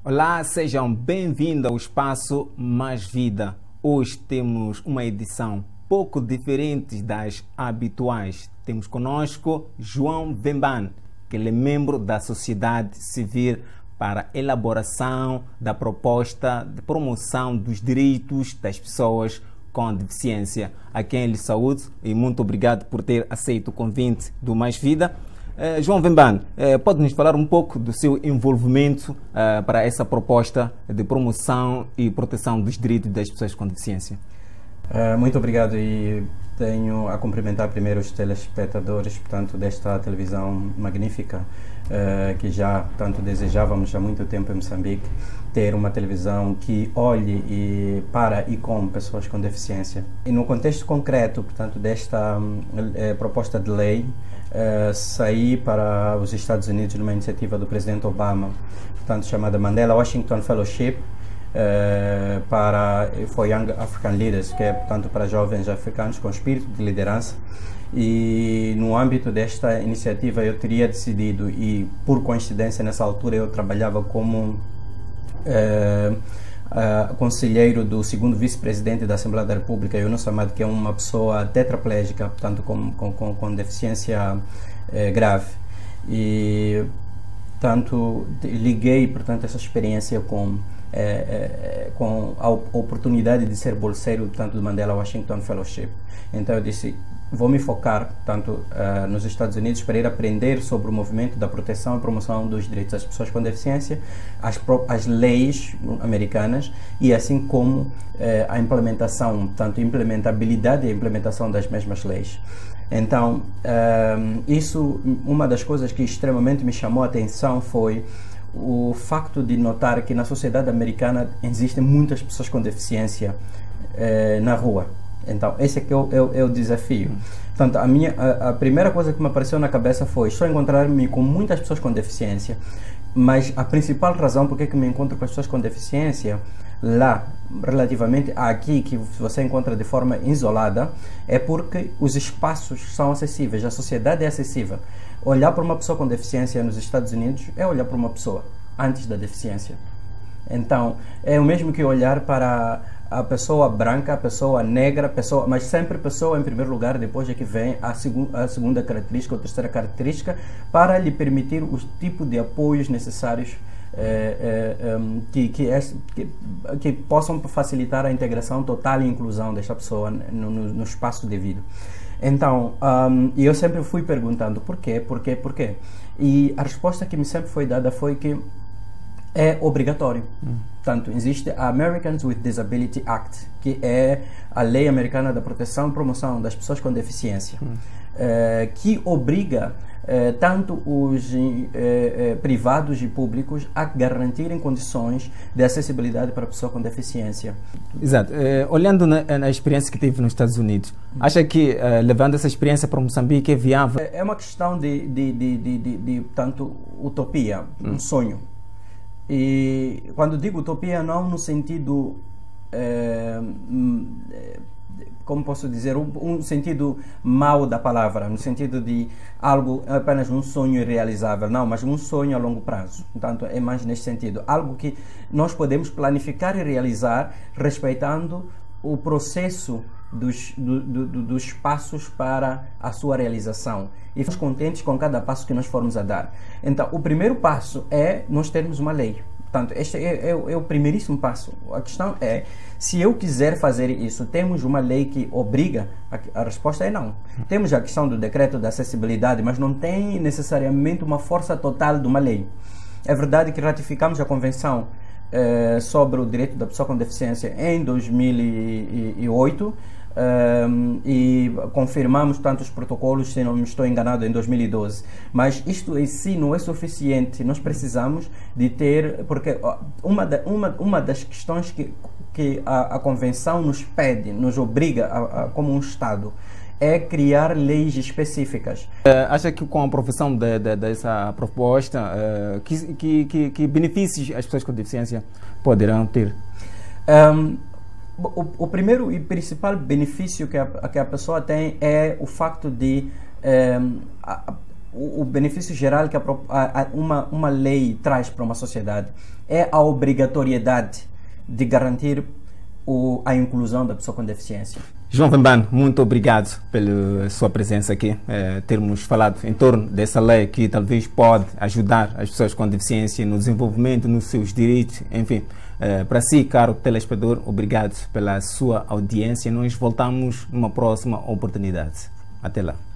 Olá, sejam bem-vindos ao Espaço Mais Vida. Hoje temos uma edição pouco diferente das habituais. Temos conosco João Vemban, que ele é membro da sociedade civil para a elaboração da proposta de promoção dos direitos das pessoas com deficiência, a quem lhe saúdo e muito obrigado por ter aceito o convite do Mais Vida. João Vemban, pode nos falar um pouco do seu envolvimento para essa proposta de promoção e proteção dos direitos das pessoas com deficiência? Muito obrigado e tenho a cumprimentar primeiro os telespectadores, portanto, desta televisão magnífica que já tanto desejávamos há muito tempo em Moçambique, ter uma televisão que olhe para e com pessoas com deficiência. E no contexto concreto, portanto, desta proposta de lei, saí para os Estados Unidos numa iniciativa do presidente Obama, portanto, chamada Mandela Washington Fellowship, for Young African Leaders, que é, portanto, para jovens africanos com espírito de liderança. E no âmbito desta iniciativa eu teria decidido, e por coincidência nessa altura eu trabalhava como conselheiro do segundo vice-presidente da Assembleia da República, Yunus Ahmad, que é uma pessoa tetraplégica, portanto com deficiência grave. E tanto liguei, portanto, essa experiência com a oportunidade de ser bolseiro, portanto, do Mandela Washington Fellowship. Então eu disse, vou me focar, tanto nos Estados Unidos, para ir aprender sobre o movimento da proteção e promoção dos direitos das pessoas com deficiência, as leis americanas e assim como a implementação, tanto implementabilidade e a implementação das mesmas leis. Então, uma das coisas que extremamente me chamou a atenção foi o facto de notar que na sociedade americana existem muitas pessoas com deficiência na rua. Então, esse aqui é o desafio. Portanto, a primeira coisa que me apareceu na cabeça foi: estou a encontrar-me com muitas pessoas com deficiência, mas a principal razão por que me encontro com as pessoas com deficiência lá, relativamente aqui, que você encontra de forma isolada, é porque os espaços são acessíveis, a sociedade é acessível. Olhar para uma pessoa com deficiência nos Estados Unidos é olhar para uma pessoa antes da deficiência. Então, é o mesmo que olhar para a pessoa branca, a pessoa negra, mas sempre pessoa em primeiro lugar, depois é que vem a segunda característica ou terceira característica, para lhe permitir os tipos de apoios necessários que possam facilitar a integração total e inclusão desta pessoa no espaço devido. Então, eu sempre fui perguntando por quê. E a resposta que me sempre foi dada foi que é obrigatório. Portanto, existe a Americans with Disability Act, que é a lei americana da proteção e promoção das pessoas com deficiência, que obriga tanto os privados e públicos a garantirem condições de acessibilidade para a pessoa com deficiência. Exato. Olhando na experiência que teve nos Estados Unidos, acha que levando essa experiência para Moçambique é viável? É uma questão de tanto utopia, um sonho. E quando digo utopia, não no sentido, como posso dizer, um sentido mau da palavra, no sentido de algo apenas um sonho irrealizável, não, mas um sonho a longo prazo. Portanto, é mais nesse sentido, algo que nós podemos planificar e realizar respeitando o processo dos passos para a sua realização, e ficamos contentes com cada passo que nós formos a dar. Então, o primeiro passo é nós termos uma lei. Portanto, este é o primeiríssimo passo. A questão é, se eu quiser fazer isso, temos uma lei que obriga? A resposta é não. Temos a questão do decreto da acessibilidade, mas não tem necessariamente uma força total de uma lei. É verdade que ratificamos a Convenção sobre o direito da pessoa com deficiência em 2008, e confirmamos tantos protocolos, se não me estou enganado, em 2012. Mas isto em si não é suficiente. Nós precisamos de ter, porque uma das questões que a Convenção nos pede, nos obriga como um Estado, é criar leis específicas. Acha que com a aprovação dessa proposta, que benefícios as pessoas com deficiência poderão ter? O primeiro e principal benefício que a pessoa tem é o facto de o benefício geral que uma lei traz para uma sociedade é a obrigatoriedade de garantir a inclusão da pessoa com deficiência. João Vemban, muito obrigado pela sua presença aqui, termos falado em torno dessa lei que talvez pode ajudar as pessoas com deficiência no desenvolvimento, nos seus direitos, enfim. Para si, caro telespectador, obrigado pela sua audiência. Nós voltamos numa próxima oportunidade. Até lá.